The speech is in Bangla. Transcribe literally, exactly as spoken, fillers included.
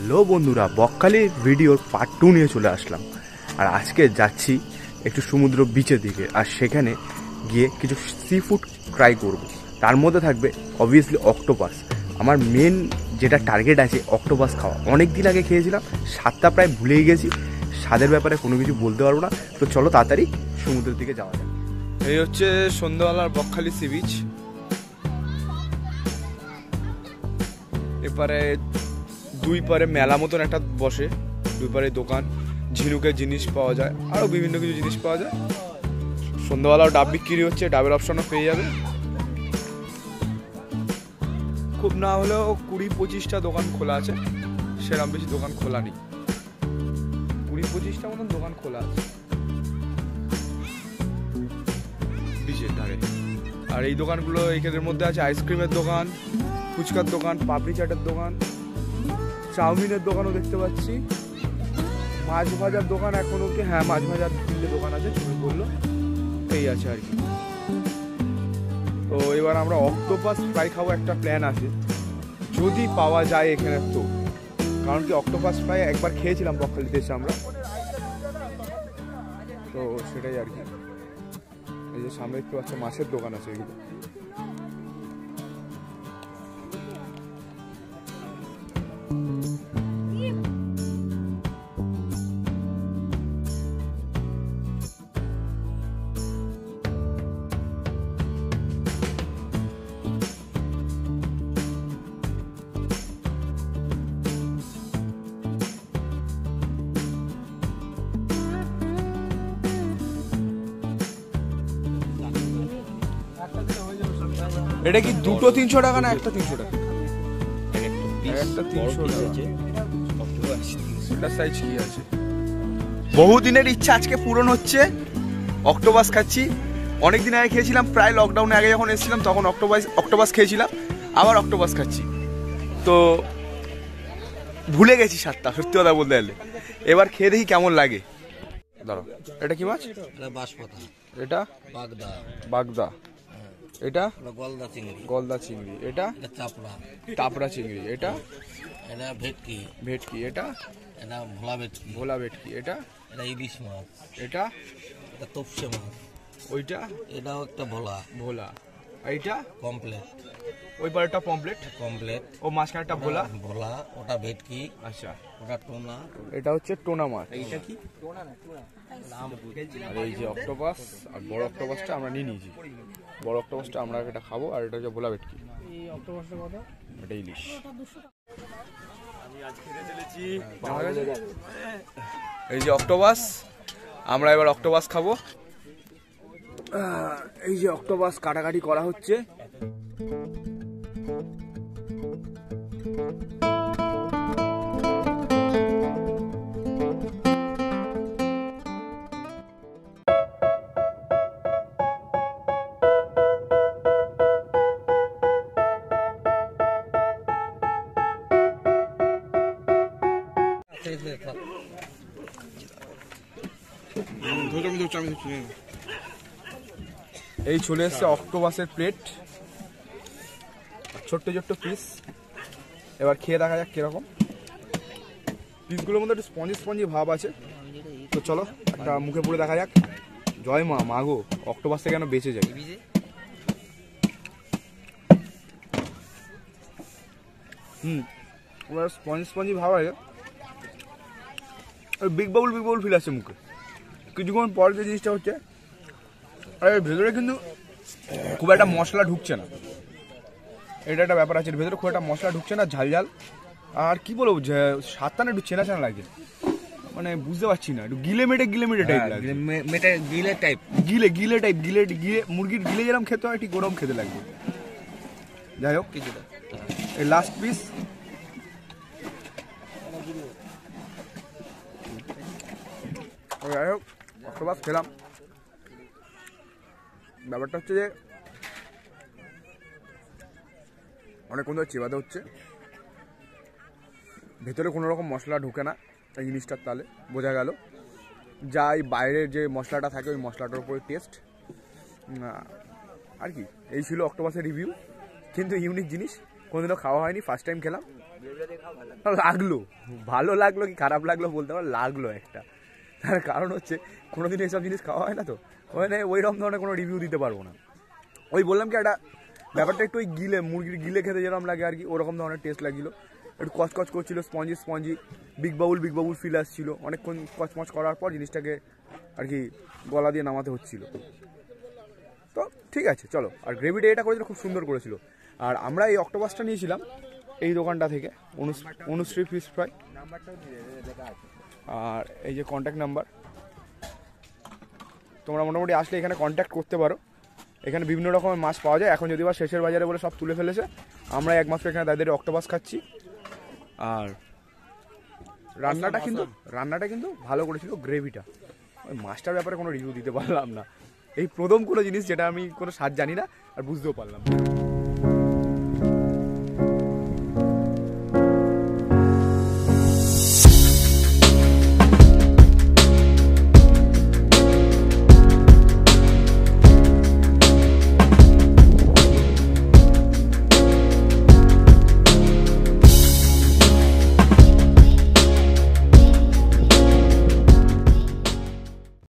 হ্যালো বন্ধুরা, বকখালির ভিডিওর পার্ট টু নিয়ে চলে আসলাম। আর আজকে যাচ্ছি একটু সমুদ্র বিচের দিকে, আর সেখানে গিয়ে কিছু সি ফুড ট্রাই করব। তার মধ্যে থাকবে অবভিয়াসলি অক্টোপাস। আমার মেন যেটা টার্গেট আছে অক্টোপাস খাওয়া। অনেক দিন আগে খেয়েছিলাম, স্বাদটা প্রায় ভুলেই গেছি। স্বাদের ব্যাপারে কোনো কিছু বলতে পারবো না। তো চলো তাড়াতাড়ি সমুদ্রের দিকে যাওয়া যায়। এই হচ্ছে সন্ধ্যাবেলার বকখালি সি বিচ। এপারে দুই পারে মেলা মতন একটা বসে, দুই পারে দোকান, ঝিনুকের জিনিস পাওয়া যায়, আরও বিভিন্ন কিছু জিনিস পাওয়া যায়। সন্ধ্যাবেলাও ডাব বিক্রি হচ্ছে, ডাবের অপশনও পেয়ে যাবে। খুব না হলেও কুড়ি পঁচিশটা দোকান খোলা আছে, সেরকম বেশি দোকান খোলা নেই। কুড়ি পঁচিশটা মতন দোকান খোলা আছে বিচের ধারে। আর এই দোকানগুলো এইখানের মধ্যে আছে আইসক্রিমের দোকান, ফুচকার দোকান, পাপড়ি চাটের দোকান, চাউমিনের দোকানও দেখতে পাচ্ছি, মাছ ভাজার দোকান এখনো কি, হ্যাঁ মাছ ভাজার তিনটে দোকান আছে, তুমি বললো এই আছে আর কি। তো এবার আমরা অক্টোপাস ফ্রাই খাবো, একটা প্ল্যান আছে যদি পাওয়া যায় এখানে। তো কারণ কি অক্টোপাস ফ্রাই একবার খেয়েছিলাম বকখালিতে এসে আমরা, তো সেটাই আর কি। এই যে সামনে দেখতে পাচ্ছ মাছের দোকান আছে এগুলো। এটা কি দুটো তিনশো টাকা না একটা তিনশো টাকা? একটা তিনশো টাকা সাইজ কি আছে? বহুদিনের ইচ্ছা আজকে পূরণ হচ্ছে। অক্টোপাস খাচ্ছি, অনেকদিন আগে খেয়েছিলাম, প্রায় লকডাউনে আগে যখন এসেছিলাম তখন অক্টোপাস অক্টোপাস খেয়েছিলাম, আবার অক্টোপাস খাচ্ছি। তো ভুলে গেছি স্বাদটা, সত্যি কথা বলতে গেলে। এবার খেয়ে দেখি কেমন লাগে। দাঁড়াও, এটা কি মাছ? বাঁশপাতা। এটা বাগদা। বাগদা। এটা গলদা চিংড়ি। গলদা চিংড়ি। এটা চাপড়া। টাপড়া চিংড়ি। এটা এটা ভেটকি। ভেটকি। এটা এটা ভোলা ভেটকি। ভোলা ভেটকি। এটা এটা ইলিশ মাছ। এটা এটা তপসে মাছ। ওইটা এটাও একটা ভোলা। ভোলা। এইটা কমপ্লেট। ওই পারেরটা পমপ্লেট। কমপ্লেট। ও মাঝখানেরটা ভোলা। ভোলা। ওটা ভেটকি। আচ্ছা, ওটা টোনা। এটা হচ্ছে টোনা মাছ। এইটা কি? আর এই যে অক্টোপাস, আর বড় অক্টোপাসটা আমরা নিয়ে নিয়েছি। বড় অক্টোপাসটা আমরা এটা খাবো, আর এটা হচ্ছে ভোলা ভেটকি। এটা ইলিশ। এই যে অক্টোপাস, আমরা এবার অক্টোপাস খাবো। এই যে অক্টোপাস কাটাকাটি করা হচ্ছে। এই চলে এসছে অক্টোপাসের প্লেট, ছোট্ট ছোট্ট পিস। এবার খেয়ে দেখা যাক কিরকম। পিসগুলোর মধ্যে একটু স্পঞ্জি স্পঞ্জি ভাব আছে। তো চলো একটা মুখে পুরে দেখা যাক। জয় মা, মাগো অক্টোপাস থেকে কেন বেঁচে যায়। হুম, ওরা স্পঞ্জি স্পঞ্জি ভাব আছে, big bubble big bubble feel আছে মুখে। কিছুক্ষণ পর যে জিনিসটা হচ্ছে, আর এর ভেতরে কিন্তু খুব একটা মশলা ঢুকছে না। এটা একটা ব্যাপার আছে, এর ভেতরে খুব একটা মশলা ঢুকছে না, ঝাল ঝাল। আর কি বলবো, স্বাদটা না একটু চেনা চেনা লাগছে, মানে বুঝতে পারছি না, একটু গিলে মেটে গিলে মেটে টাইপ লাগছে। মেটে গিলে টাইপ, গিলে গিলে টাইপ গিলে গিলে মুরগির গিলে যেরকম খেতে হয় ঠিক ওরকম খেতে লাগবে। যাই হোক, কিছুটা এই লাস্ট পিস। যাই হোক, অক্টোপাস খেলাম। ব্যাপারটা হচ্ছে যে অনেকক্ষণ ধরে চিবাতে হচ্ছে, ভেতরে কোনো রকম মশলা ঢুকে না এই জিনিসটার, তাহলে বোঝা গেল যা এই বাইরের যে মশলাটা থাকে ওই মশলাটার উপরে টেস্ট। আর কি, এই ছিল অক্টোপাসের রিভিউ। কিন্তু ইউনিক জিনিস, কোনোদিনও খাওয়া হয়নি, ফার্স্ট টাইম খেলাম। লাগলো, ভালো লাগলো কি খারাপ লাগলো বলতে পারো, লাগলো একটা। তার কারণ হচ্ছে কোনোদিন এইসব জিনিস খাওয়া হয় না, তো ওখানে ওইরকম ধরনের কোনো রিভিউ দিতে পারবো না। ওই বললাম কি একটা ব্যাপারটা একটু ওই গিলে মুরগির গিলে খেতে যেরকম লাগে আর কি, ওরকম ধরনের টেস্ট লাগছিলো। একটু কচকচ করছিল, spongy spongy, big bubble big bubble feel আসছিল। অনেকক্ষণ কচমচ করার পর জিনিসটাকে আর কি গলা দিয়ে নামাতে হচ্ছিল। তো ঠিক আছে চলো। আর গ্রেভিটা এটা করেছিল খুব সুন্দর করেছিল। আর আমরা এই অক্টোপাসটা নিয়েছিলাম এই দোকানটা থেকে, অনুশ্রী ফিশ ফ্রাই। আর এই যে কন্ট্যাক্ট নাম্বার, তোমরা মোটামুটি আসলে এখানে কন্ট্যাক্ট করতে পারো। এখানে বিভিন্ন রকমের মাছ পাওয়া যায়। এখন যদি বা শেষের বাজারে বলে সব তুলে ফেলেছে, আমরা একমাত্র এখানে তাদের অক্টোপাস খাচ্ছি। আর রান্নাটা কিন্তু রান্নাটা কিন্তু ভালো করেছিল, গ্রেভিটা। ওই মাছটার ব্যাপারে কোনো রিভিউ দিতে পারলাম না, এই প্রথম কোনো জিনিস যেটা আমি কোনো স্বাদ জানি না আর বুঝতেও পারলাম না।